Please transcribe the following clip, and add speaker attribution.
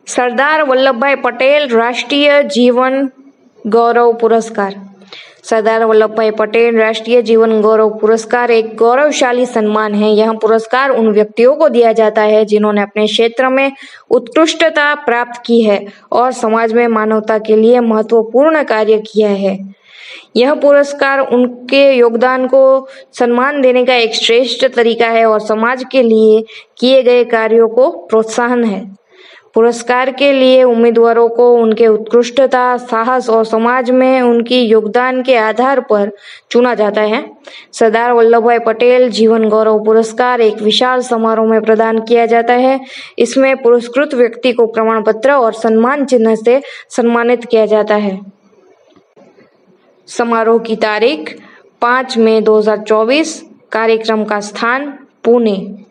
Speaker 1: सरदार वल्लभभाई पटेल राष्ट्रीय जीवन गौरव पुरस्कार। सरदार वल्लभभाई पटेल राष्ट्रीय जीवन गौरव पुरस्कार एक गौरवशाली सम्मान है। यह पुरस्कार उन व्यक्तियों को दिया जाता है जिन्होंने अपने क्षेत्र में उत्कृष्टता प्राप्त की है और समाज में मानवता के लिए महत्वपूर्ण कार्य किया है। यह पुरस्कार उनके योगदान को सम्मान देने का एक श्रेष्ठ तरीका है और समाज के लिए किए गए कार्यों को प्रोत्साहन है। पुरस्कार के लिए उम्मीदवारों को उनके उत्कृष्टता, साहस और समाज में उनकी योगदान के आधार पर चुना जाता है। सरदार वल्लभभाई पटेल जीवन गौरव पुरस्कार एक विशाल समारोह में प्रदान किया जाता है। इसमें पुरस्कृत व्यक्ति को प्रमाण पत्र और सम्मान चिन्ह से सम्मानित किया जाता है। समारोह की तारीख 5 मई 2024। कार्यक्रम का स्थान पुणे।